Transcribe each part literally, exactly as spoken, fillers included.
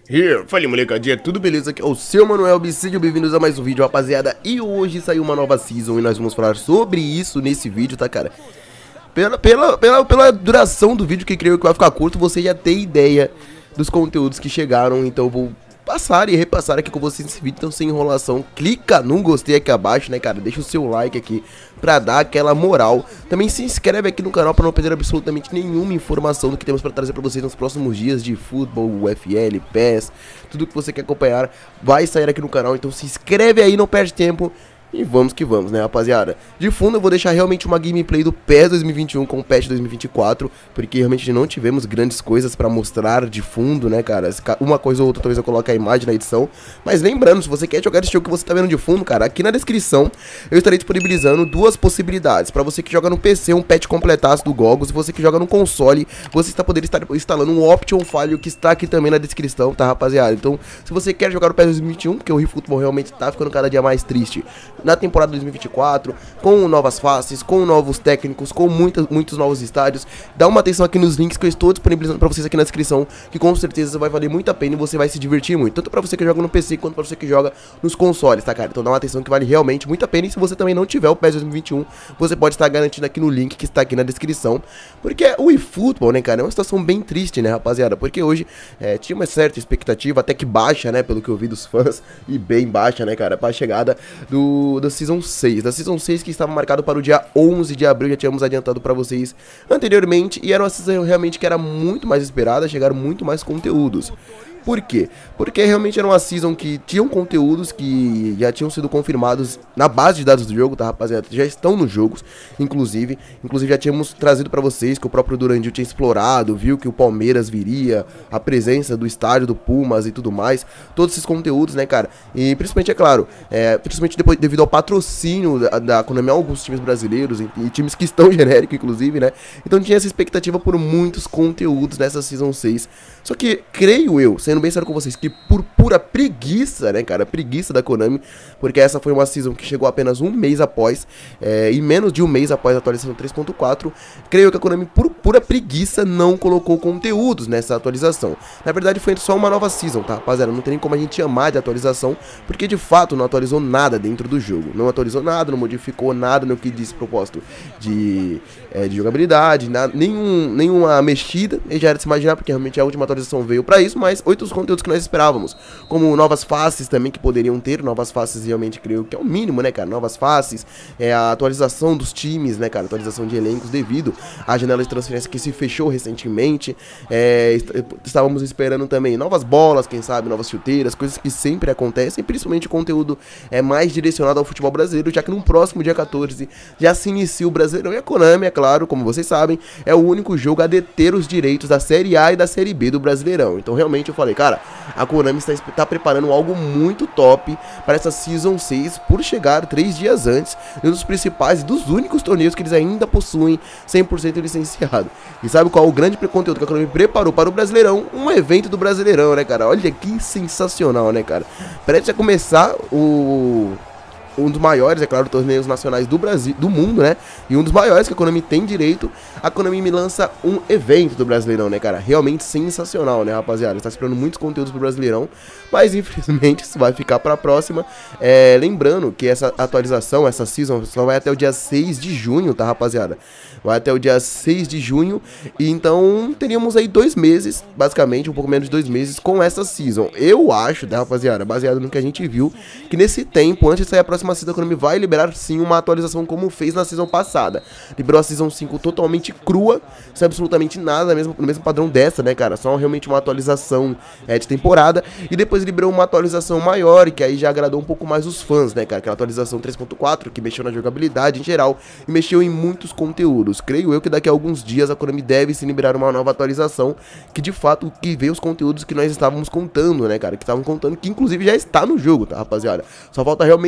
Here, fala molecadinha, tudo beleza? Aqui é o seu Manuel B, sejam bem-vindos a mais um vídeo, rapaziada. E hoje saiu uma nova season e nós vamos falar sobre isso nesse vídeo, tá, cara? Pela, pela, pela, pela duração do vídeo, que creio que vai ficar curto, você já tem ideia dos conteúdos que chegaram. Então eu vou passar e repassar aqui com vocês nesse vídeo, então sem enrolação. Clica no gostei aqui abaixo, né, cara? Deixa o seu like aqui pra dar aquela moral. Também se inscreve aqui no canal pra não perder absolutamente nenhuma informação do que temos pra trazer pra vocês nos próximos dias de futebol, U F L, P E S, tudo que você quer acompanhar vai sair aqui no canal. Então se inscreve aí, não perde tempo. E vamos que vamos, né, rapaziada? De fundo eu vou deixar realmente uma gameplay do P E S dois mil e vinte e um com o patch dois mil e vinte e quatro, porque realmente não tivemos grandes coisas pra mostrar de fundo, né, cara? Uma coisa ou outra talvez eu coloque a imagem na edição. Mas lembrando, se você quer jogar esse jogo que você tá vendo de fundo, cara, aqui na descrição eu estarei disponibilizando duas possibilidades. Pra você que joga no P C, um patch completaço do Goggles. Se você que joga no console, você está podendo estar instalando um Option File que está aqui também na descrição, tá, rapaziada? Então, se você quer jogar no P E S dois mil e vinte e um, porque o eFootball realmente tá ficando cada dia mais triste na temporada dois mil e vinte e quatro, com novas faces, com novos técnicos, com muitas, muitos novos estádios, dá uma atenção aqui nos links que eu estou disponibilizando pra vocês aqui na descrição, que com certeza vai valer muito a pena e você vai se divertir muito, tanto pra você que joga no P C, quanto pra você que joga nos consoles, tá, cara? Então dá uma atenção que vale realmente muito a pena, e se você também não tiver o P E S dois mil e vinte e um, você pode estar garantindo aqui no link que está aqui na descrição, porque o eFootball, né, cara, é uma situação bem triste, né, rapaziada, porque hoje é, tinha uma certa expectativa, até que baixa, né, pelo que eu vi dos fãs, e bem baixa, né, cara, pra chegada do, do Season seis, da Season seis, que estava marcado para o dia onze de abril, já tínhamos adiantado para vocês anteriormente, e era uma Season realmente que era muito mais esperada, chegaram muito mais conteúdos. Por quê? Porque realmente era uma Season que tinham conteúdos que já tinham sido confirmados na base de dados do jogo, tá, rapaziada? Já estão nos jogos, inclusive. Inclusive já tínhamos trazido pra vocês que o próprio Durandil tinha explorado, viu que o Palmeiras viria, a presença do estádio do Pumas e tudo mais. Todos esses conteúdos, né, cara? E principalmente, é claro, é, principalmente depois, devido ao patrocínio da, da Konami a alguns times brasileiros, e, e times que estão genéricos, inclusive, né? Então tinha essa expectativa por muitos conteúdos nessa Season seis. Só que, creio eu, sendo bem sério com vocês, que por pura preguiça, né, cara, preguiça da Konami, porque essa foi uma Season que chegou apenas um mês após, é, e menos de um mês após a atualização três ponto quatro, creio que a Konami, por pura preguiça, não colocou conteúdos nessa atualização. Na verdade, foi só uma nova Season, tá, rapaziada? Não tem nem como a gente chamar de atualização, porque de fato não atualizou nada dentro do jogo. Não atualizou nada, não modificou nada no que disse propósito de, é, de jogabilidade, nada, nenhum, nenhuma mexida, e já era de se imaginar, porque realmente a última atualização veio pra isso, mas oito os conteúdos que nós esperávamos, como novas faces também que poderiam ter, novas faces realmente creio que é o mínimo, né, cara, novas faces, é, a atualização dos times, né, cara, atualização de elencos devido à janela de transferência que se fechou recentemente, é, estávamos esperando também novas bolas, quem sabe, novas chuteiras, coisas que sempre acontecem, principalmente conteúdo é mais direcionado ao futebol brasileiro, já que no próximo dia quatorze já se inicia o Brasileirão, e a Konami, é claro, como vocês sabem, é o único jogo a deter os direitos da Série A e da Série B do Brasileirão. Então realmente eu falei, cara, a Konami está, está preparando algo muito top para essa Season seis, por chegar três dias antes de um dos principais e dos únicos torneios que eles ainda possuem cem por cento licenciado. E sabe qual é o grande conteúdo que a Konami preparou para o Brasileirão? Um evento do Brasileirão, né, cara? Olha que sensacional, né, cara? Prestes a começar o... um dos maiores, é claro, torneios nacionais do Brasil, do mundo, né? E um dos maiores que a Konami tem direito. A Konami me lança um evento do Brasileirão, né, cara? Realmente sensacional, né, rapaziada? Está esperando muitos conteúdos pro Brasileirão, mas infelizmente isso vai ficar pra próxima. É, lembrando que essa atualização, essa Season, só vai até o dia seis de junho, tá, rapaziada? Vai até o dia seis de junho, e então teríamos aí dois meses, basicamente, um pouco menos de dois meses com essa Season. Eu acho, tá, rapaziada, baseado no que a gente viu, que nesse tempo, antes de sair a próxima Season, a Konami vai liberar sim uma atualização como fez na Season passada. Liberou a Season cinco totalmente crua, sem absolutamente nada, mesmo, no mesmo padrão dessa, né, cara? Só realmente uma atualização é, de temporada, e depois liberou uma atualização maior, e que aí já agradou um pouco mais os fãs, né, cara? Aquela atualização três ponto quatro, que mexeu na jogabilidade em geral, e mexeu em muitos conteúdos. Creio eu que daqui a alguns dias a Konami deve se liberar uma nova atualização, que de fato que vê os conteúdos que nós estávamos contando, né, cara? Que estavam contando, que inclusive já está no jogo, tá, rapaziada? Só falta realmente ter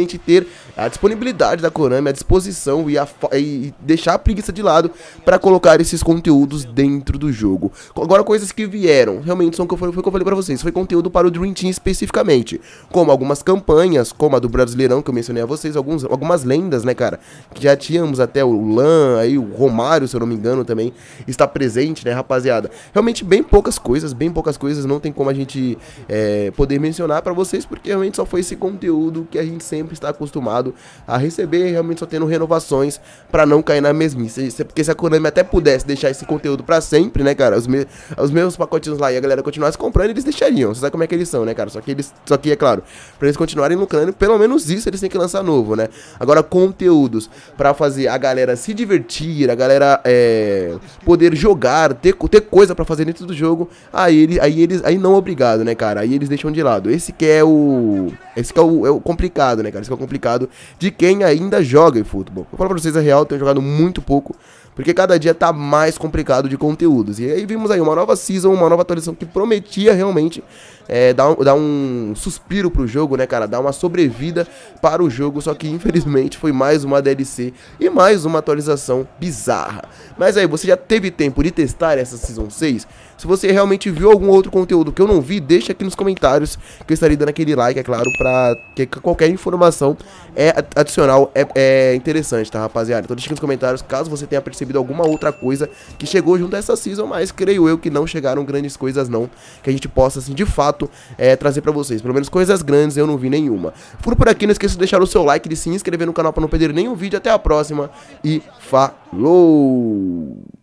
ter a disponibilidade da Konami, a disposição e, a, e deixar a preguiça de lado para colocar esses conteúdos dentro do jogo. Agora, coisas que vieram, realmente são o que eu falei, foi o que eu falei pra vocês, foi conteúdo para o Dream Team especificamente, como algumas campanhas, como a do Brasileirão, que eu mencionei a vocês, alguns, algumas lendas, né, cara, que já tínhamos até o Lan, aí o Romário, se eu não me engano, também está presente, né, rapaziada. Realmente bem poucas coisas, bem poucas coisas, não tem como a gente é, poder mencionar pra vocês, porque realmente só foi esse conteúdo que a gente sempre está acostumado a receber, realmente só tendo renovações pra não cair na mesmice, porque se a Konami até pudesse deixar esse conteúdo pra sempre, né, cara, os, me os meus pacotinhos lá e a galera continuasse comprando, eles deixariam, você sabe como é que eles são, né, cara, só que eles, só que é claro, pra eles continuarem lucrando, pelo menos isso eles têm que lançar novo, né. Agora, conteúdos pra fazer a galera se divertir, a galera é, poder jogar, ter, ter coisa pra fazer dentro do jogo, aí, ele, aí eles, aí não obrigado, né, cara, aí eles deixam de lado. Esse que é o, esse que é o, é o complicado, né, cara, esse que é o complicado de quem ainda joga em futebol. Eu falo pra vocês a real, eu tenho jogado muito pouco, porque cada dia tá mais complicado de conteúdos. E aí vimos aí uma nova season, uma nova atualização que prometia realmente é, dar, um, dar um suspiro pro jogo, né, cara? Dar uma sobrevida para o jogo, só que infelizmente foi mais uma D L C e mais uma atualização bizarra. Mas aí, você já teve tempo de testar essa Season seis? Se você realmente viu algum outro conteúdo que eu não vi, deixa aqui nos comentários, que eu estarei dando aquele like, é claro, pra que qualquer informação é adicional é, é interessante, tá, rapaziada? Então deixa aqui nos comentários caso você tenha percebido alguma outra coisa que chegou junto a essa Season, mas creio eu que não chegaram grandes coisas não, que a gente possa, assim, de fato, é, trazer pra vocês. Pelo menos coisas grandes eu não vi nenhuma. Furo por aqui, não esqueça de deixar o seu like, de se inscrever no canal pra não perder nenhum vídeo. Até a próxima e falou!